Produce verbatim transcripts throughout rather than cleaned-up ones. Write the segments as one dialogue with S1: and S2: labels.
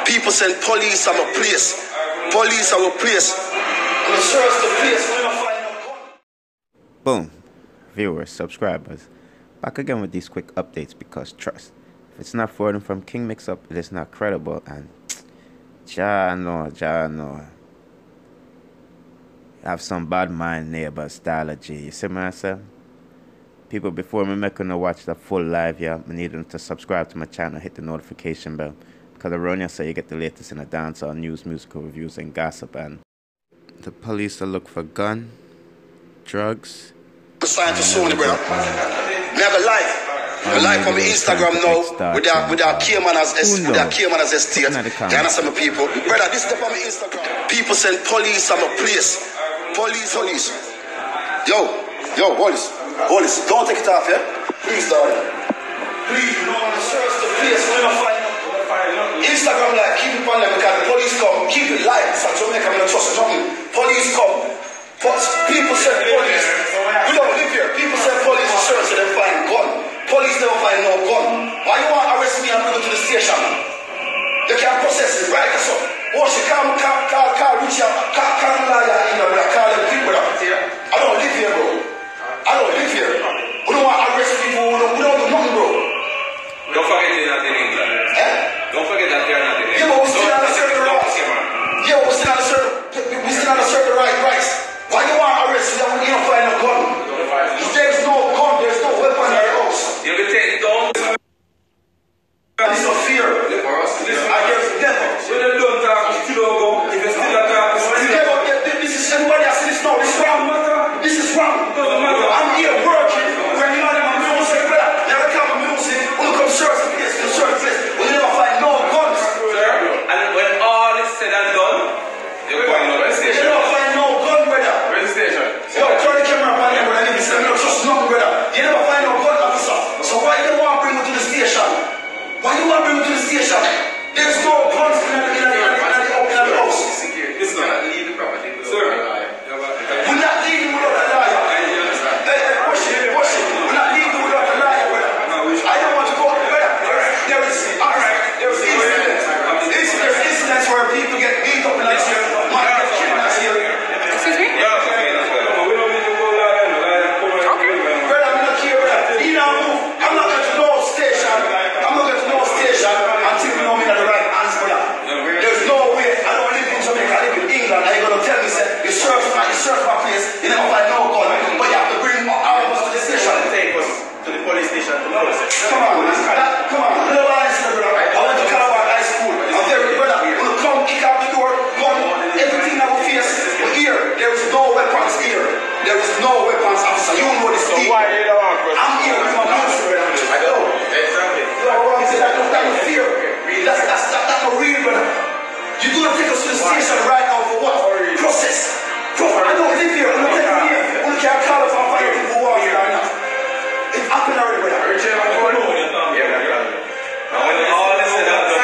S1: People send police on a place. Police are a place. I'm search the place. We're gonna find no gun.
S2: Boom. Viewers, subscribers. Back again with these quick updates because trust, if it's not for them from King Mix Up, it is not credible. And Jah know, Jah know. Have some bad mind neighbor style G. You see what I say? People, before me making to watch the full live here, I need them to subscribe to my channel, hit the notification bell. Because around here say you get the latest in the dancehall news, musical reviews, and gossip. And the police will look for gun, drugs.
S1: Sign to Sony, brother. Never life. I live on my Instagram now without without Cayman as without Cayman as estate. You understand my people? Brother, this stuff on my Instagram. People send police on my place. Police, police. Yo, yo, police, police. Don't take it off, yeah? Please, darling. Please, you don't want to search the place. We're gonna find Instagram like keep it on them because the police come. Keep it live. So Jamaica, I'm not trust nothing. Police come. People send police. We don't live here. People send police to search and they find gun. Police never find no gun. Why you want to arrest me and bring me to the station? They can't process it, right? So, oh, she can't, can't, can't, can't reach out, can't, can't lie in there, but I can't let people out here. I don't live here, bro. I don't live here. We don't want to arrest people. We don't, we don't do nothing, bro.
S3: Don't forget they're not in England.
S1: Eh?
S3: Don't forget that they're not in England.
S1: Yeah, but we still have a certain right. Yeah, but we still have a certain, we still have a certain right, rights. Why you want to arrest me that we don't find a gun? There's no gun, there's no weapon in your house.
S3: You'll be taken down.
S1: There's no fear. I guess never.
S3: When they don't talk, you still don't go. If they still don't talk, you still don't go.
S1: This is everybody has seen this now. This is wrong. This is wrong. I'm here working. When you know them music, brother. Never come with music. We'll come search the place. We'll search the place. We'll never find no guns.
S3: And when all is said and done, you'll find no station.
S1: You'll never find no gun, brother.
S3: Station.
S1: Yo, turn the camera upon them, brother. You don't trust nothing, brother. You never find no gun officer. So why you want to bring me to the station? Why you want to bring me to the station? There's no guns in the, in the, in the, in the, in the house.
S3: This is not leave the property. Sir.
S1: We're not leaving without a liar. Hey, hey, push it, push it. We're not leaving without a liar, brother. I don't want to go, brother. There is, all right, there is incidents. There's incidents where people get beat up in this here. Man, get killed in this here.
S4: Excuse me?
S3: Yeah, we don't need to go live.
S1: Brother, I'm not here, brother. You know, move. I'm not going to no station. I'm not going to no station until you know me in the right hands, brother. There's no way. I don't live in Jamaica. I live in England. And you're going to tell me, say, you search my, you search my place, you never find no gun, but you have to bring all of us to the station.
S3: Take us to the police station tomorrow.
S1: Come on, that, come on. Little lines, brother. I went to Calabar High School. I'm very brother. We'll come, kick out the door, gun, everything that we face. But here, there is no weapons here. There is no weapons, officer. You know this thing.
S3: Why you don't want to?
S1: I'm here with my monster, brother. I know.
S3: Exactly.
S1: You know what I'm saying? That no, that no fear. That's, that's, that, that no real, brother. You're going to take us to the station right now for what? Process. Bro, I don't live here. I'm not taking me here. We can't call if I'm fighting people who are here or not. It's happened already, brother.
S3: Now when all this is done,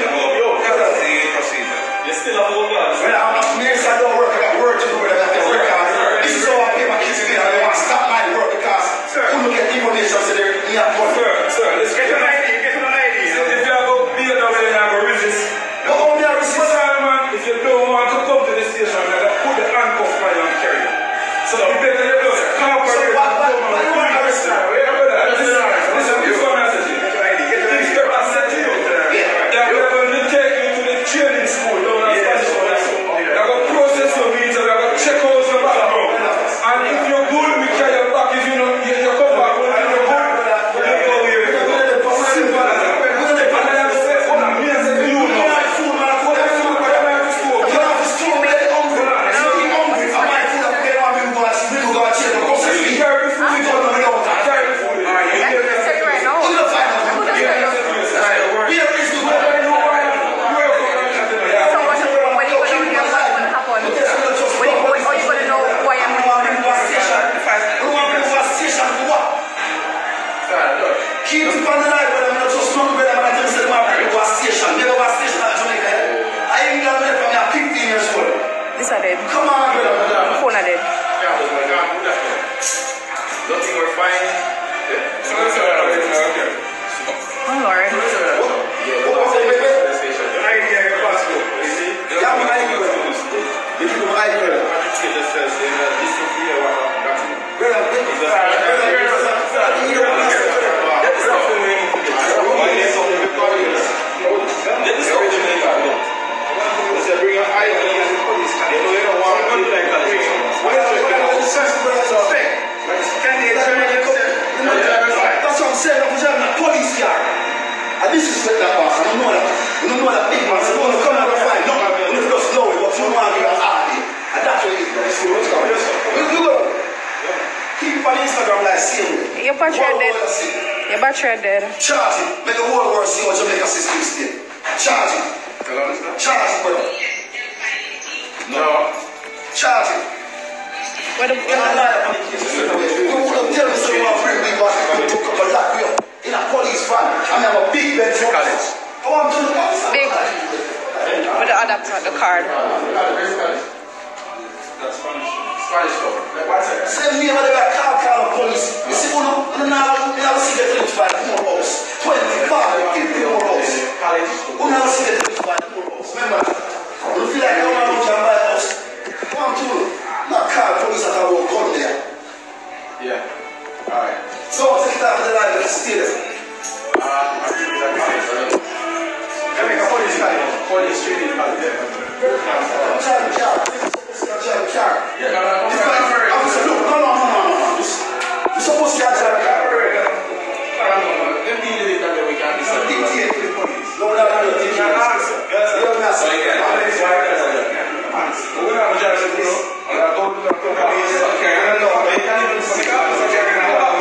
S3: you still have old guns.
S1: Well, I'm not mates, I don't work. I got work to do, brother. I have to work hard. This is how I pay my kids again. I don't want to stop my work because who don't get information so they're me at work.
S3: Sir, sir, let's get an idea. Get an idea. So if you have a beer down there, you have a resist.
S1: But how many resist?
S3: If you don't want to come to the station, you have to put the handcuff on you and carry it. So you better you do it. Come up
S1: So
S3: with
S1: why why why you want to arrest me?
S3: Wait a minute. Listen, you come and say to you. Get your I D. Get your I D. I said to you that we're going to take you to the training school down at Spanish School. They're going to process your visa. They're going to check out your background. And if you're good, we carry you back. If you know, you, you come back. When you're good, we'll go here. Simple as that. And then I say, oh, me I say to you now.
S1: Keep it on the line, but I'm not just not better than I just said, my people was station. Never was station at Jamaica. I ain't got it from me at fifteen years old.
S4: This are dead.
S1: Come on, brother.
S4: The phone are dead.
S3: Nothing we're fine.
S4: Oh, Lord.
S1: What? What was it, baby?
S3: The idea
S4: your battery
S1: World
S4: dead.
S1: War C.
S4: Your battery dead.
S1: Charge it. Make the world war see what Jamaica system state. Charge it. Charge it, brother.
S3: No.
S1: Charge it.
S4: Where the
S1: You wouldn't tell me someone bring me back and took up a lock me up in a police van. I mean, I'm a big bench for college. I want to know.
S4: big with the adapter, the card.
S3: That's Spanish. Spanish cover.
S1: Send me when they got car call the police. You see, uno, uno now, we never see get rich by the poor house. twenty-five, fifty poor house. Uno never see get rich by the poor house. Remember, you feel like you want to jump by the house. One, two, not car police that have a gun there.
S3: Yeah. Alright.
S1: So, take it out of the line and stay there.
S3: Um, I think it's a college. Jamaica police car. Police street in college.
S1: I'm trying to car. I'm trying to car.
S3: Yeah, no, no, no.
S1: Officer, look, no, no, no, no, no, no. You're supposed to have a car.
S3: Them deal with it and then we can decide.
S1: Dictate to the police. No, no, no, no. Dictate. You don't answer.
S3: We have a judge to do. And I go to the police. Okay, I know. They can't even see the officer checking it out.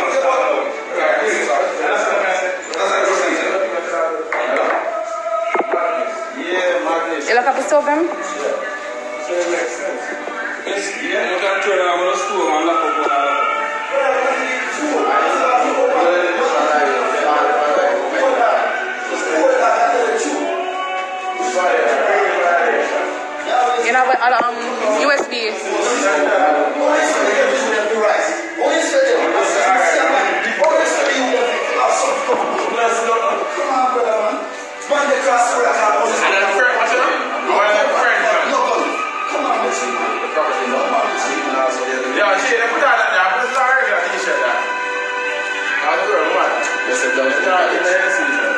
S3: Yeah, Magnus.
S4: You look up the stove him?
S3: So it makes sense. Yeah, you can turn around with a stool and lock up one.
S4: You know, but um, U S B.
S3: Yeah, see, they put that there. I put it on regular t-shirt there. How's the girl, what? Yes, it does. No, it's a t-shirt.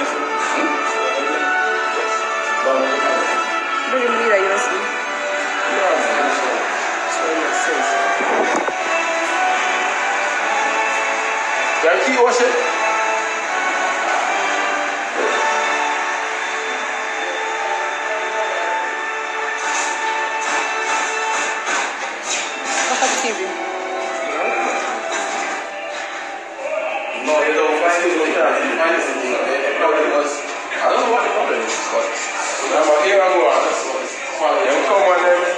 S4: Do you need a U S B?
S3: Yeah, so it makes sense. Got a key wash it?
S4: Look up the T V.
S3: No, they don't find it. They can't find it. The problem was, I don't know what the problem is, but I'm a here and go on. They will come on them.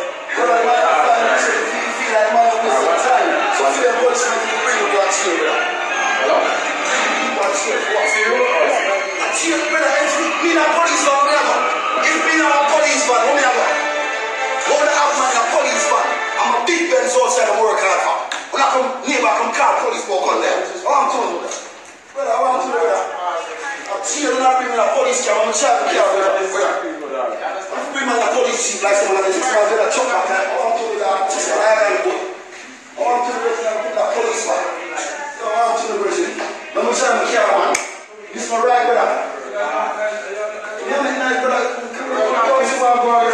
S3: Hello? What's your what's your
S1: I'm a big Benz outside and work hard for. When I come neighbor, I come call police walk on there. Oh, I'm telling you that. Brother, I want to do that. I'm cheering not bringing a police car. I'm a child car. I'm bringing my police chief like someone like this. I'm going to chuck my car. I want to do that. Just like I am. I want to do that police car. I want to do that. I'm a child car, man. This is my right, brother. Yeah, man, nice, brother. Come on, brother.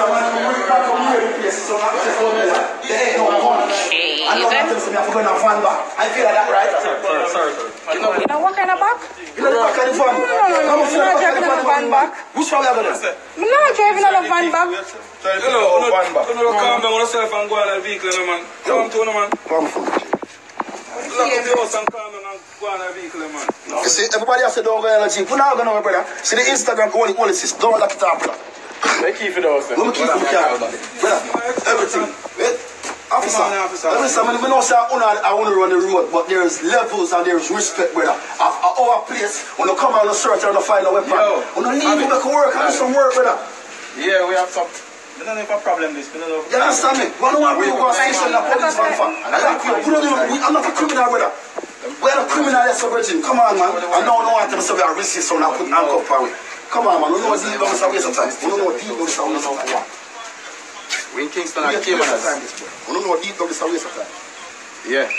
S1: I know that to me, I'm going to van back. I feel like that, right? Sorry, sorry, sorry. You know,
S4: You know what kind of back?
S1: you know the back of the van?
S4: No, no, no, no. I'm not driving on a van back.
S1: Which one are you going to
S4: I'm not driving on a van back.
S3: Hello, no, no, calm down yourself and go on a vehicle, man. Come to man.
S1: Come from.
S3: Lock up your house and calm down and go on a vehicle, man.
S1: You see, everybody has said don't go on a jeep. We're not going to, brother. See, the Instagram only, only says don't lock it up, brother.
S3: They keep it also.
S1: Let me keep it down, brother. Everything. Wait. Officer, officer, officer, I know say I want to run the road, but there's levels and there's respect, brother. At our place, when you come out on the search and you find a weapon, when you leave, you make work, I do some work, brother.
S3: Yeah, we have some. We don't have a problem this. We don't know.
S1: You understand me? One want to go station and police van for. I like you. We don't do, we, I'm not a criminal, brother. We're not a criminal, that's a virgin. Come on, man. I know I don't want them to be a racist, so I put handcuff away. Come on, man. We know deep down is a waste of time. We don't know deep down is a waste of time.
S3: We in Kingston
S1: We
S3: and
S1: get waste of
S3: Cayman.
S1: time, this boy. We don't know deep down is a waste of time.
S3: Yeah.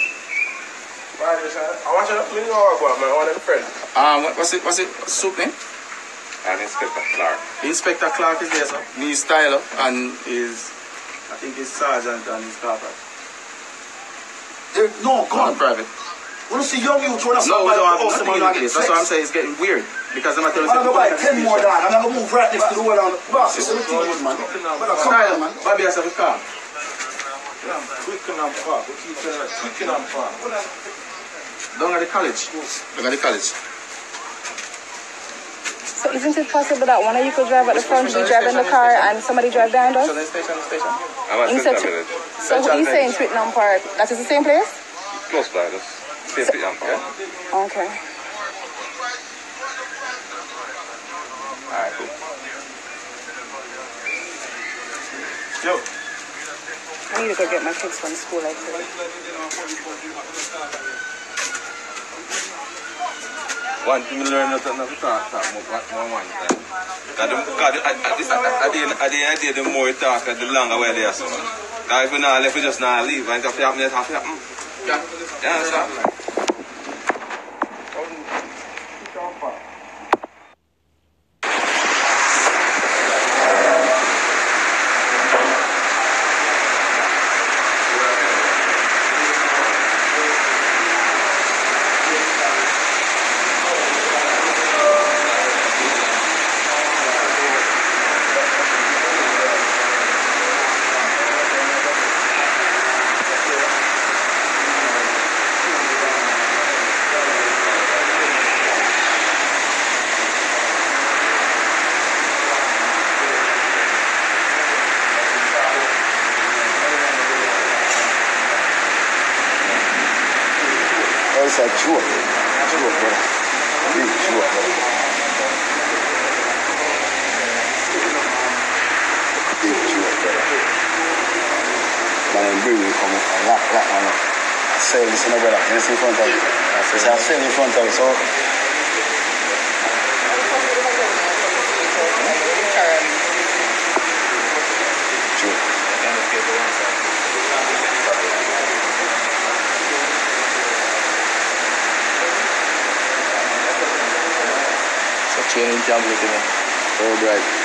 S3: I want you to know about my one friend. Um, what's it? What's it? Soup name?
S5: And Inspector Clark.
S3: Inspector Clark is there, sir. He's Tyler and is, I think he's sergeant and he's corporal.
S1: There, no,
S3: Gone
S1: God.
S3: private.
S1: When you see young youth, when I
S3: No, we
S1: by
S3: don't
S1: the
S3: have
S1: house,
S3: nothing
S1: man,
S3: in this. That's what I'm saying. It's getting weird because I'm not telling
S1: I'm
S3: you.
S1: going to buy ten more down. I'm going to move right next to the wall down. Boss, it's everything good, man. Brother, come on, man.
S3: Bobby has a car.
S5: Quick and far. We keep saying that quick and far.
S6: Down at the college.
S1: Down at the college.
S4: So isn't it possible that one of you could drive at the front, you drive in the car, and somebody drive behind us?
S6: Station, station.
S5: I'm at
S4: Instead-
S5: Central Village.
S4: So he's saying Twickenham Park. That is the same place?
S5: Close by, just same so, Twickenham Park.
S4: Okay.
S5: Alright, cool.
S6: Yo.
S4: I need to go get my kids from school actually.
S6: One thing we learn not to not to talk talk more what more one time. Cause the, cause the, at, at, this, at, at, the, at the end of the day, the more you talk, the longer we're there. So, cause if we not left, we just not leave. And if it happen, it happen. Yeah, yeah, understand?
S1: It's a joke. Joke, brother. Big joke, brother. Big joke, brother. Man, I'm bringing come up and lock, lock, man. I say this in the brother. You see in front of you. I say I say in front of you, so. Joke.
S6: Chain jump with me.
S1: All right.